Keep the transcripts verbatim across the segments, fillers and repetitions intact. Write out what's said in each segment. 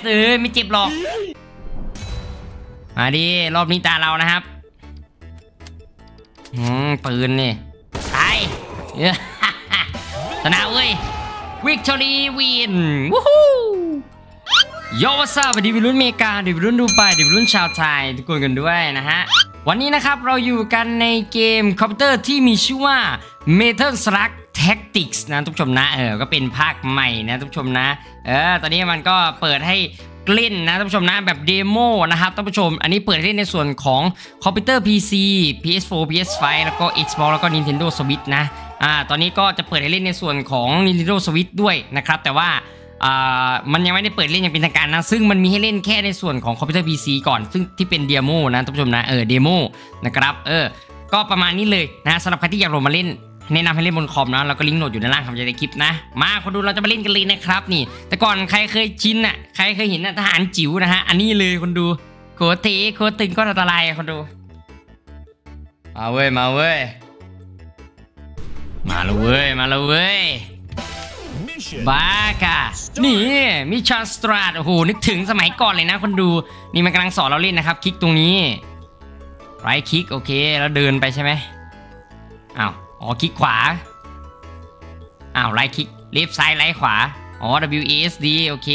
เอ้ยไม่เจ็บหรอกมาดิรอบนี้ตาเรานะครับอืมปืนนี่ตายชนะเว้ย Victory Win วู้ฮู้โยวัสดุดีวิรุ่นเมกาดีวิรุ่นดูไปดีวิรุ่นชาวไทยทุกคนกันด้วยนะฮะวันนี้นะครับเราอยู่กันในเกมคอมพิวเตอร์ที่มีชื่อว่า Metal Slug Tactics นะทุกผู้ชมนะเออก็เป็นภาคใหม่นะทุกผู้ชมนะเออตอนนี้มันก็เปิดให้เล่นนะท่านผู้ชมนะแบบเดโมนะครับท่านผู้ชมอันนี้เปิดให้เล่นในส่วนของคอมพิวเตอร์ พี ซี พี เอส โฟร์ พี เอส ไฟว์ แล้วก็ Xbox แล้วก็ Nintendo Switch นะอ่าตอนนี้ก็จะเปิดให้เล่นในส่วนของ Nintendo Switch ด้วยนะครับแต่ว่าอ่ามันยังไม่ได้เปิดเล่นอย่างเป็นทางการนะซึ่งมันมีให้เล่นแค่ในส่วนของคอมพิวเตอร์ พี ซี ก่อนซึ่งที่เป็นเดโมนะท่านผู้ชมนะเออเดโมนะครับเออก็ประมาณนี้เลยนะสำหรับใครที่อยากลงมาเล่นแนะนำให้เล่นบนคอมนะแล้วก็ลิงก์โหลดอยู่ในล่างคำใจในคลิปนะมาคนดูเราจะมาเล่นกันเลยนะครับนี่แต่ก่อนใครเคยชินอ่ะใครเคยเห็นทหารจิ๋วนะฮะอันนี้เลยคนดูโคตรโคตรตึงก็อันตรายคนดูมาเว้ยมาเว้ยมาเลยเว้ยมาเลยเว้ยบ้าค่ะนี่มิชชั่นสตราทโอ้โหนึกถึงสมัยก่อนเลยนะคนดูนี่มันกำลังสอนเราเล่นนะครับคลิกตรงนี้ไรคลิกโอเคแล้วเดินไปใช่ไหมอ้าวอ๋อคลิกขวาอ้าวไลท์คลิกเลฟซ้ายไลท์ขวาอ๋อ ดับเบิลยู เอ เอส ดี โอเค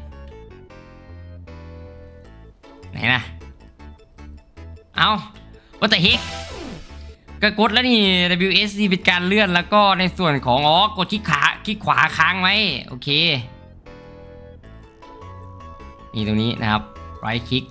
ไหนนะเอาว่าแต่เฮกก็กดแล้วนี่ ดับเบิลยู เอส ดี เป็นการเลื่อนแล้วก็ในส่วนของอ๋อกดคลิกขาคลิกขวาค้างไว้โอเคนี่ตรงนี้นะครับไลท์คลิก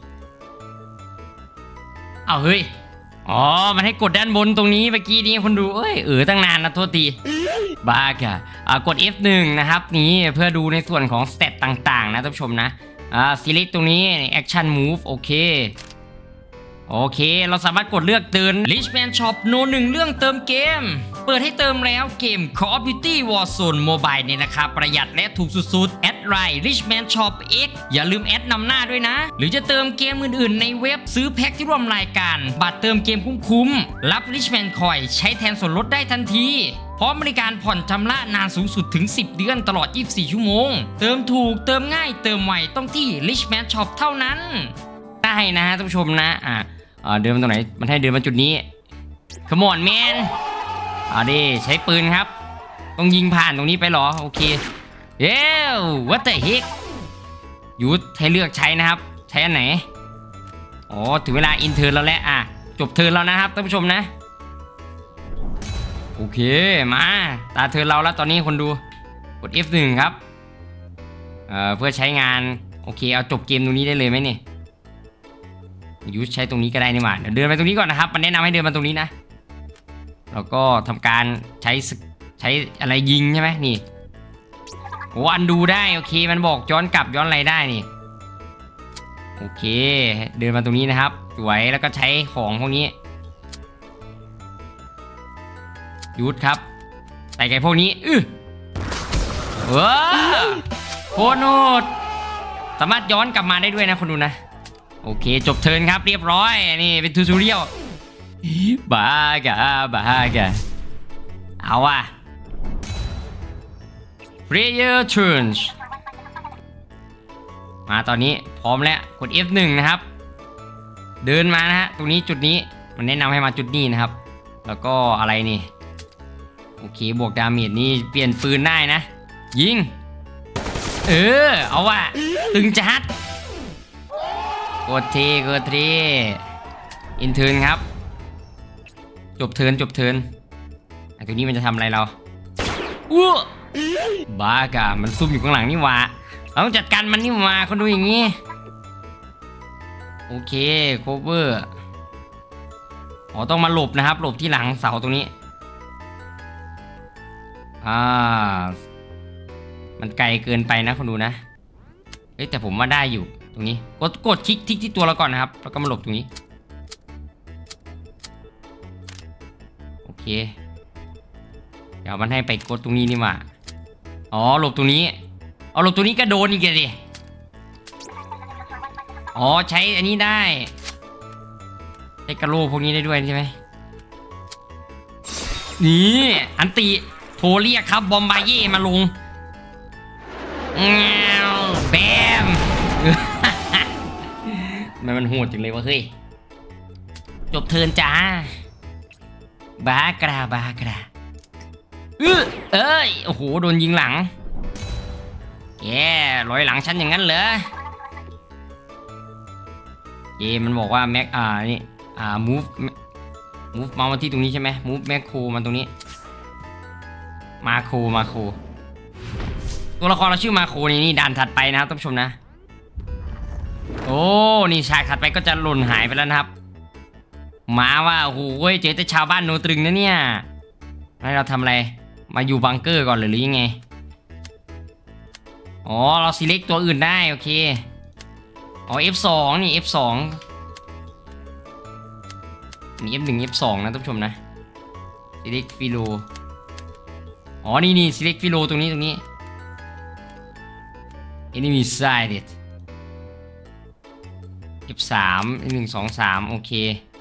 เอาเฮ้ยอ๋อมันให้กดด้านบนตรงนี้เมื่อกี้นี้คนดูเอ้ยเออตั้งนานนะโทษทีบ้าค่ะอ่ากด เอฟ หนึ่ง นะครับนี่เพื่อดูในส่วนของสเตตต่างๆนะท่านผู้ชมนะอ่า select ตรงนี้ action move โอเคโอเคเราสามารถกดเลือกเติม Richman Shop โนหนึ่งเรื่องเติมเกมเปิดให้เติมแล้วเกม Call of Duty Warzone Mobile เนี่ยนะครับประหยัดและถูกสุดๆแอดไลน์ Richman Shop X อย่าลืมแอดนำหน้าด้วยนะหรือจะเติมเกมอื่นๆในเว็บซื้อแพ็คที่ร่วมรายการบัตรเติมเกมคุ้มๆรับ Richman Coin ใช้แทนส่วนลดได้ทันทีพร้อมบริการผ่อนชำระนานสูงสุดถึงสิบเดือนตลอดยี่สิบสี่ชั่วโมงเติมถูกเติมง่ายเติมไวต้องที่ Richman Shop เท่านั้นได้นะฮะท่านผู้ชมนะอ่ะเดินมาตรงไหนมันให้เดินมาจุดนี้ขมอนแมนเอาดิใช้ปืนครับต้องยิงผ่านตรงนี้ไปหรอโอเคเย้วัตเตอร์เฮกยุดให้เลือกใช้นะครับใช้อันไหนอ๋อถึงเวลาอินเทอร์แล้วแหละอ่ะจบเทอร์แล้วนะครับท่านผู้ชมนะโอเคมาตาเทอร์เราแล้วตอนนี้คนดูกด เอฟ หนึ่ง ครับเอ่อเพื่อใช้งานโอเคเอาจบเกมตรงนี้ได้เลยไหมเนี่ยยูใช้ตรงนี้ก็ได้นี่หว่าเดี๋ยวเดินไปตรงนี้ก่อนนะครับมันแนะนำให้เดินมาตรงนี้นะแล้วก็ทำการใช้ใช้อะไรยิงใช่ไหมนี่วันดูได้โอเคมันบอกย้อนกลับย้อนอะไรได้นี่โอเคเดินมาตรงนี้นะครับสวยแล้วก็ใช้ของพวกนี้ยุดครับใส่ไก่พวกนี้อื้อว้าโคโนดสามารถย้อนกลับมาได้ด้วยนะคนดูนะโอเคจบเทิร์นครับเรียบร้อยนี่เป็นทูทูเรียลบ้ากะบ้ากะเอาว่ะ player turns มาตอนนี้พร้อมแล้วกด เอฟ หนึ่ง นะครับเดินมานะฮะตรงนี้จุดนี้มันแนะนำให้มาจุดนี้นะครับแล้วก็อะไรนี่โอเคบวกดาเมจนี่เปลี่ยนปืนได้นะยิงเออเอาว่ะตึงจัดกดทีกดทีอินเทิร์นครับจบเทิร์นจบเทิร์นไอ้ตัวนี้มันจะทำอะไรเราอู้บ้ากะมันซุ่มอยู่ข้างหลังนี่หว่าเราต้องจัดการมันนี่หว่าคนดูอย่างนี้โอเคโคเวอร์อ๋อต้องมาหลบนะครับหลบที่หลังเสาตรงนี้อ่ามันไกลเกินไปนะคนดูนะเฮ้ยแต่ผมว่าได้อยู่ตรงนี้กดกดคลิกทิกที่ตัวเราก่อนนะครับแล้วก็มาหลบตรงนี้โอเคเดี๋ยวมันให้ไปกดตรงนี้นี่มาอ๋อหลบตรงนี้เอาหลบตรงนี้ก็โดนอีกเลยดิอ๋อใช้อันนี้ได้ใช้กระโหลกพวกนี้ได้ด้วยใช่ไหมนี่อันติโทรเรียกครับบอมบาเย่มาลงแบมมันมันโหดจังเลยวะเฮ้ยจบเทิร์นจ้าบากราบากราเออเอ้ยโอ้โหโดนยิงหลังแย่ร้อยหลังฉันอย่างนั้นเหรอเย่มันบอกว่าแม็กอ่านี่อ่า move move มาที่ตรงนี้ใช่ไหม move แม็กโคมันตรงนี้มาโคมาโคตัวละครเราชื่อมาโคนี่นี่ด่านถัดไปนะครับท่านผู้ชมนะโอ้นี่ฉากถัดไปก็จะหล่นหายไปแล้วนะครับมาว่าโอ้โหเจอแต่ชาวบ้านโนตรึงนะเนี่ยให้เราทำอะไรมาอยู่บังเกอร์ก่อนหรือยังไงอ๋อเรา select ตัวอื่นได้โอเคอ๋อ เอฟ สอง นี่ เอฟ สอง มี เอฟ หนึ่ง เอฟ สอง นะท่านผู้ชมนะ select filo อ๋อนี่นี่ select filo ตรงนี้ตรงนี้ enemy sighted เอฟ สาม หนึ่ง สอง สามโอเค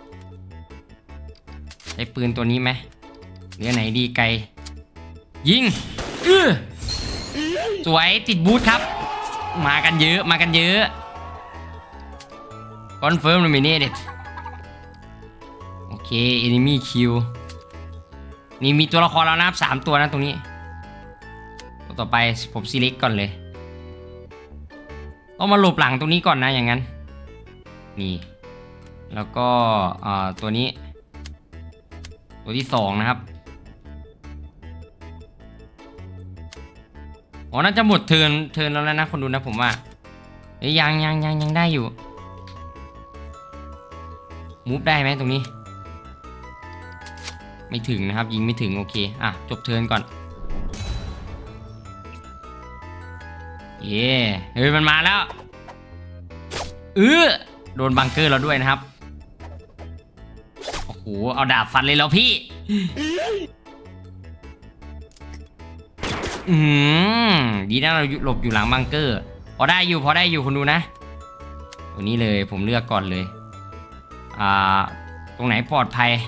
ใช้ปืนตัวนี้ไหมหรือไหนดีไกลยิงอื้อสวยติดบูทครับมากันเยอะมากันเยอะคอนเฟิร์มเลยไม่เน่เด็ดโอเค enemy kill นี่มีตัวละครแล้วนะครับสามตัวนะตรงนี้ตัวต่อไปผม select ก่อนเลยต้องมาหลบหลังตรงนี้ก่อนนะอย่างนั้นนี่แล้วก็ตัวนี้ตัวที่สองนะครับอ๋อน่าจะหมดเทิร์นเทิร์นแล้วนะคนดูนะผมว่าเอ้ยยังยังยังยังได้อยู่มูฟได้ไหมตรงนี้ไม่ถึงนะครับยิงไม่ถึงโอเคอ่ะจบเทิร์นก่อนเย่เฮ้ยมันมาแล้วเออโดนบังเกอร์เราด้วยนะครับโอ้โหเอาดาบฟันเลยแล้วพี่อืมดีนะเราหลบอยู่หลังบังเกอร์พอได้อยู่พอได้อยู่คุณดูนะตัวนี้เลยผมเลือกก่อนเลยอ่าตรงไหนปลอดภัย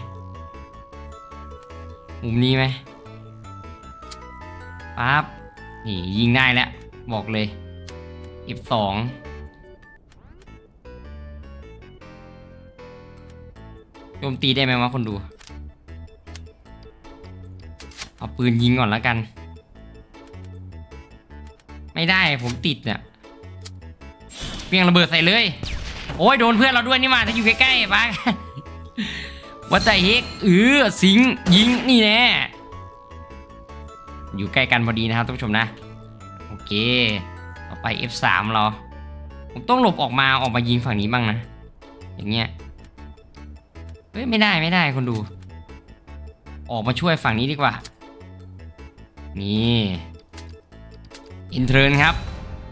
มุมนี้ไหมปั๊บนี่ยิงได้แล้วบอกเลย เอฟ สอง โจมตีได้ไหมวะคนดูเอาปืนยิงก่อนแล้วกันไม่ได้ผมติดเนี่ยเพียงระเบิดใส่เลยโอ้ยโดนเพื่อนเราด้วยนี่มาถ้าอยู่ใกล้ๆปะวัดใจเฮกเออสิงยิงนี่แน่อยู่ใกล้กันพอดีนะครับท่านผู้ชมนะโอเคต่อไป เอฟ สาม เราผมต้องหลบออกมาออกมายิงฝั่งนี้บ้างนะอย่างเงี้ยเฮ้ยไม่ได้ไม่ได้คนดูออกมาช่วยฝั่งนี้ดีกว่านี่อินเทอร์นครับ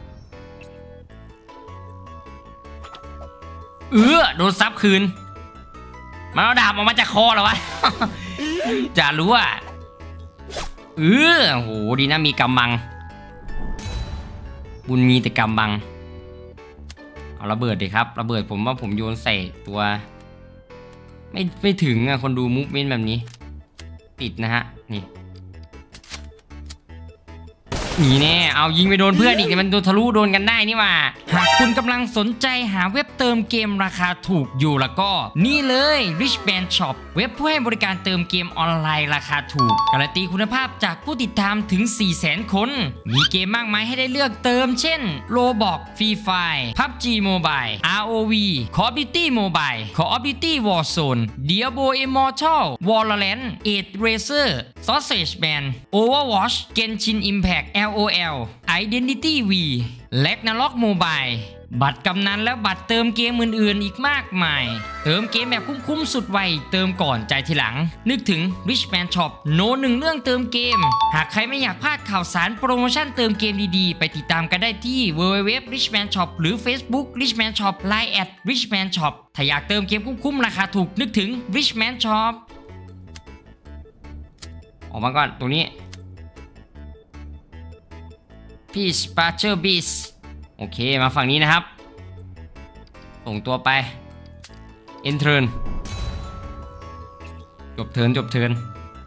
เออโดนซับคืนมันเอาดาบออกมาจากคอเหรอวะ จะรู้อ่ะเออโหดีนะมีกำบังบุญมีแต่กำบังเอาระเบิดดิครับระเบิดผมว่าผมโยนใส่ตัวไม่ไม่ถึงอ่ะคนดูมูฟเมนต์แบบนี้ติดนะฮะนี่นี่แน่เอายิงไปโดนเพื่อนอีกแต่มันโดนทะลุโดนกันได้นี่ว่าหากคุณกำลังสนใจหาเว็บเติมเกมราคาถูกอยู่แล้วก็นี่เลย Richman Shop เว็บผู้ให้บริการเติมเกมออนไลน์ราคาถูกการันตีคุณภาพจากผู้ติดตามถึง สี่แสน คนมีเกมมากมายให้ได้เลือกเติมเช่น Roblox Free Fire พับจี Mobile อาร์ โอ วี Call of Duty Mobile Call of Duty Warzone Diablo Immortal Valorant Age Racer Sausage Man Overwatch Genshin Impactแอล โอ แอล Identity V Ragnarok Mobile บัตรกำนันและบัตรเติมเกมอื่นๆอีกมากมายเติมเกมแบบคุ้มๆสุดไวเติมก่อนใจทีหลังนึกถึง Richman Shop โน้ตหนึ่งเรื่องเติมเกมหากใครไม่อยากพลาดข่าวสารโปรโมชั่นเติมเกมดีๆไปติดตามกันได้ที่ ดับเบิลยู ดับเบิลยู ดับเบิลยู ดอท richman shop หรือ Facebook Richman Shop ไลน์ แอท richman shop ถ้าอยากเติมเกมคุ้มๆราคาถูกนึกถึง Richman Shop ออกมาก่อนตรงนี้พีชปาเชอร์บีสโอเคมาฝั่งนี้นะครับส่งตัวไปเอ็นเทิร์นจบเทิร์นจบเทิร์น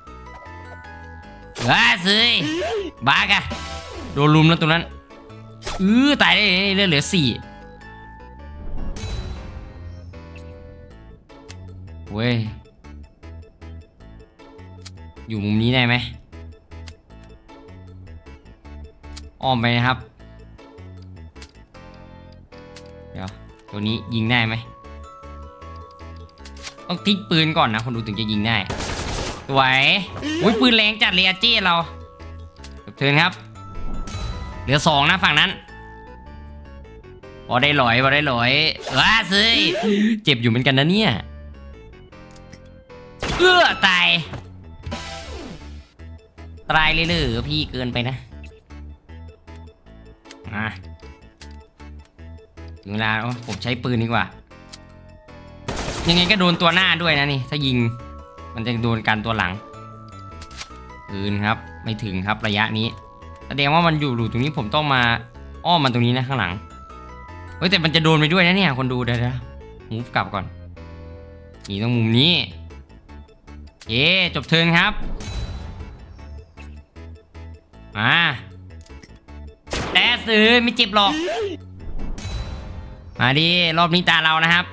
ว้าสิบากะโดนลุมแล้วตรงนั้นอื้อตายได้เลือดเหลือสี่เว้ยอยู่มุมนี้ได้ไหมอ้อมไปนะครับเดี๋ยวตัวนี้ยิงได้ไหมต้องทิ้งปืนก่อนนะคนดูถึงจะยิงได้สวยอุ้ยปืนแรงจัดเลยอาเจ้เราเทิร์นครับเหลือสองนะฝั่งนั้นพอได้หลอยพอได้หลอยว้าซึยเจ็บอยู่เหมือนกันนะเนี่ยเอื้อตายตายเลยเลยพี่เกินไปนะมาถึงเวลาผมใช้ปืนดีกว่ายังไงก็โดนตัวหน้าด้วยนะนี่ถ้ายิงมันจะโดนกันตัวหลังปืนครับไม่ถึงครับระยะนี้แสดงว่ามันอยู่หลุดตรงนี้ผมต้องมาอ้อมมันตรงนี้นะข้างหลังเฮ้ยแต่มันจะโดนไปด้วยนะเนี่ยคนดูเดี๋ยวมูฟกลับก่อนนี่ต้องมุมนี้เย้จบเทิร์นครับมาแต่ซื้อไม่เจ็บหรอกมาดิรอบนี้ตาเรานะครับ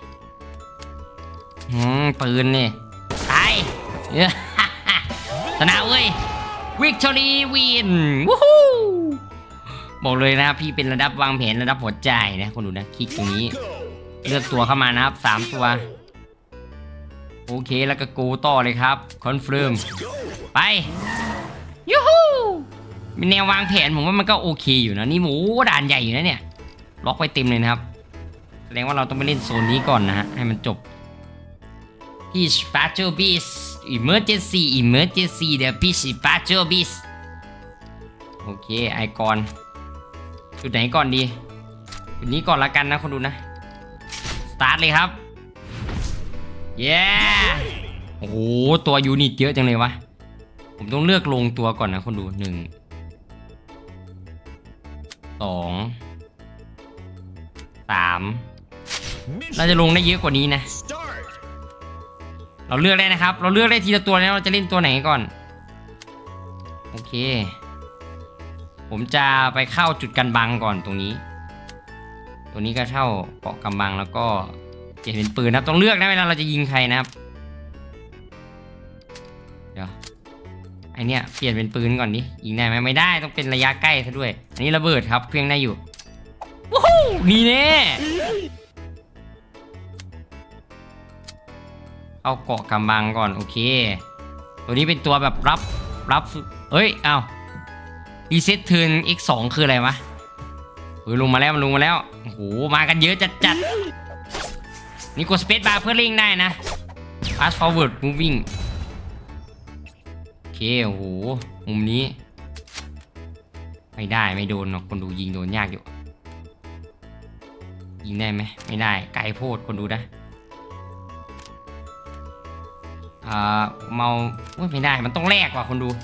อืมปืนนี่ตายชนะเว้ยวิกตอรี่วินวู้ฮู้บอกเลยนะครับพี่เป็นระดับวางแผนระดับหัวใจนะคนดูนะคลิกตรงนี้เลือกตัวเข้ามานะครับสามตัวโอเคแล้วก็กูต่อเลยครับคอนเฟิร์มไปยูฮูมีแนววางแผนผมว่ามันก็โอเคอยู่นะนี่หมูด่านใหญ่อยู่นะเนี่ยล็อกไว้เต็มเลยนะครับแสดงว่าเราต้องไปเล่นโซนนี้ก่อนนะฮะให้มันจบพี่สปาโจบิสอิมเมอร์เจนซี่อิมเมอร์เจนซี่เดี๋ยวพี่สปาโจบิสโอเคไอคอนจุดไหนก่อนดีจุดนี้ก่อนละกันนะคนดูนะสตาร์ทเลยครับเย้โอ้โหตัวยูนิตเยอะจังเลยวะผมต้องเลือกลงตัวก่อนนะคนดูหนึ่งสองสามน่าจะลงได้เยอะกว่านี้นะเราเลือกได้นะครับเราเลือกได้ทีละตัวนะเราจะเล่นตัวไหนก่อนโอเคผมจะไปเข้าจุดกันบังก่อนตรงนี้ตัวนี้ก็เข้าเกาะกำบังแล้วก็เปลี่ยนเป็นปืนนะครับต้องเลือกนะเวลาเราจะยิงใครนะครับเดี๋ยวไอเนี้ยเปลี่ยนเป็นปืนก่อนดิยิงได้ไหมไม่ได้ต้องเป็นระยะใกล้ซะด้วยอันนี้ระเบิดครับเครื่องได้อยู่วู้ฮู้นี่แน่เอาเกาะกำบังก่อนโอเคตัวนี้เป็นตัวแบบรับรับเอ้ยเอารีเซ็ตเทิร์น เอ็กซ์ สอง คืออะไรวะเฮ้ยลงมาแล้วมันลงมาแล้วโอ้โหมากันเยอะจัดจัดนี่กดสเปซบาร์เพื่อเร่งได้นะ fast forward moving โอเคโอ้โหมุมนี้ไม่ได้ไม่โดนหรอกคนดูยิงโดนยากอยู่ยิงได้ไหมไม่ได้ไกลโพดคนดูนะอ่าเมาไม่ได้มันต้องแลกว่ะคนดู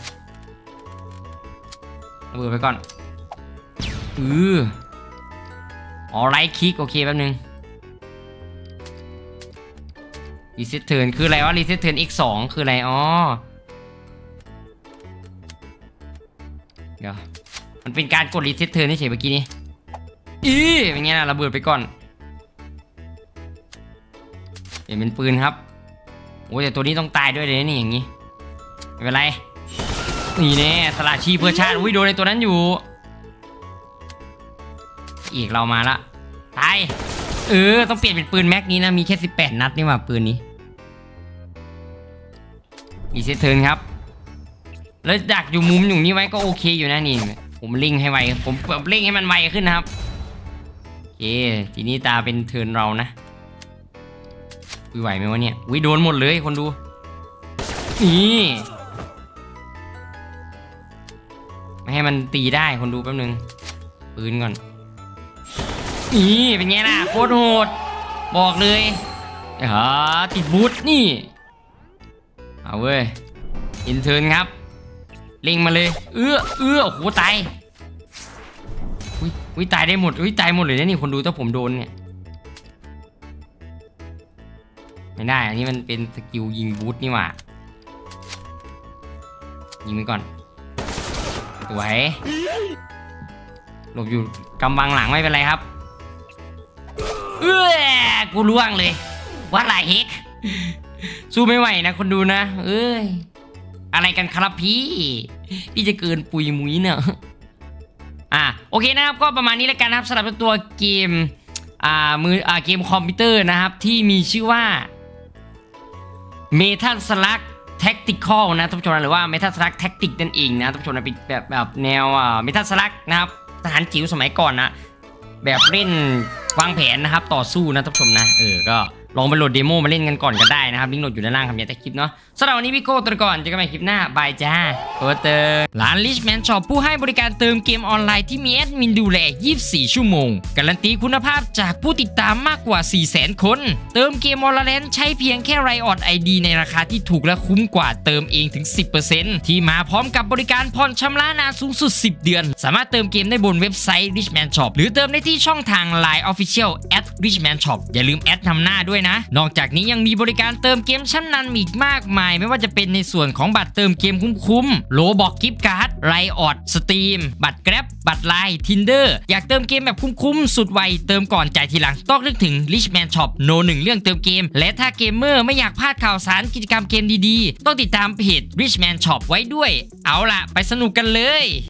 ระเบิดไปก่อนอืออ๋อไลท์คลิกโอเคแป๊บนึงรีเซ็ตเทิร์นคืออะไรวะรีเซ็ตเทิร์น เอ็กซ์ สอง คืออะไรอ๋อเดี๋ยวมันเป็นการกดรีเซ็ตเทิร์นเฉยเมื่อกี้นี้อีเป็นไงล่ะระเบิดไปก่อนเห็นเป็นปืนครับโอ้แต่ตัวนี้ต้องตายด้วยเลยนี่อย่างนี้ไม่เป็นไรนี่แน่สละชีพเพื่อชาติอุ้ยโดนในตัวนั้นอยู่อีกเรามาละตายเออต้องเปลี่ยนเป็นปืนแม็กนี้นะมีแค่สิบแปดนัดนี่หว่าปืนนี้รีเซ็ตเทิร์นครับแล้วดักอยู่มุมอยู่นี้ไว้ก็โอเคอยู่นะนี่ผมเร่งให้ไวผมเร่งให้มันไวขึ้นนะครับโอเคทีนี้ตาเป็นเทิร์นเรานะไหวไหมวะเนี่ยอุ้ยโดนหมดเลยคนดูนี่ไม่ให้มันตีได้คนดูแป๊บนึงปืนก่อนนี่เป็นไงล่ะโคตรโหดบอกเลยฮะติดบูทนี่เอาเว้ยอินเทิร์นครับเล็งมาเลยเอื้อเอื้อโอ้โหตายอุ้ยอุ้ยตายได้หมดอุ้ยตายหมดเลยนะนี่คนดูถ้าผมโดนเนี่ยไม่ได้อันนี้มันเป็นสกิลยิงบูทนี่หว่ายิงไปก่อนสวยหลบอยู่กำบังหลังไม่เป็นไรครับเอ้ยกูล่วงเลยวัดลายเฮกสู้ไม่ไหวนะคนดูนะเอ้ยอะไรกันครับพี่พี่จะเกินปุยมุ้ยเนอะอ่ะโอเคนะครับก็ประมาณนี้แล้วกันนะครับสำหรับตัวเกมอ่ามืออ่าเกมคอมพิวเตอร์นะครับที่มีชื่อว่า Metal Slug Tactical นะท่านผู้ชมหรือว่า Metal Slug Tactic นั่นเองนะท่านผู้ชมนะเป็นแบบแบบแนวอ่า Metal Slug นะครับทหารจิ๋วสมัยก่อนนะแบบเล่นวางแผนนะครับต่อสู้นะท่านผู้ชมนะเออก็ลองไปโหลดเดโมมาเล่นกันก่อนก็ได้นะครับลิงก์โหลดอยู่ด้านล่างครับอย่าแต่คลิปเนาะสำหรับวันนี้พี่โก้ตัวก่อนเจอกันใหม่คลิปหน้าบายจ้าโอเตอร์ร้าน Richman Shop ผู้ให้บริการเติมเกมออนไลน์ที่มีแอดมินดูแลยี่สิบสี่ชั่วโมงการันตีคุณภาพจากผู้ติดตามมากกว่า สี่แสน คนเติมเกมออนไลน์ใช้เพียงแค่ Riot ไอ ดี ในราคาที่ถูกและคุ้มกว่าเติมเองถึง สิบเปอร์เซ็นต์ ที่มาพร้อมกับบริการผ่อนชำระนานสูงสุดสิบเดือนสามารถเติมเกมได้บนเว็บไซต์ Richman Shop หรือเติมได้ที่ช่องทาง ไลน์ Official แอท Richman Shop อย่าลืมแอดนำหน้าด้วยนะนอกจากนี้ยังมีบริการเติมเกมชั้นนำอีกมากมายไม่ว่าจะเป็นในส่วนของบัตรเติมเกมคุ้มๆโลบอกกิฟต์การ์ดไรออดสตรีมบัตรแกร็บบัตรไลน์ทินเดอร์อยากเติมเกมแบบคุ้มๆสุดไวเติมก่อนจ่ายทีหลังต้องนึกถึง Richman Shop โนหนึ่งเรื่องเติมเกมและถ้าเกมเมอร์ไม่อยากพลาดข่าวสารกิจกรรมเกมดีๆต้องติดตามเพจ Richman Shop ไว้ด้วยเอาล่ะไปสนุกกันเลย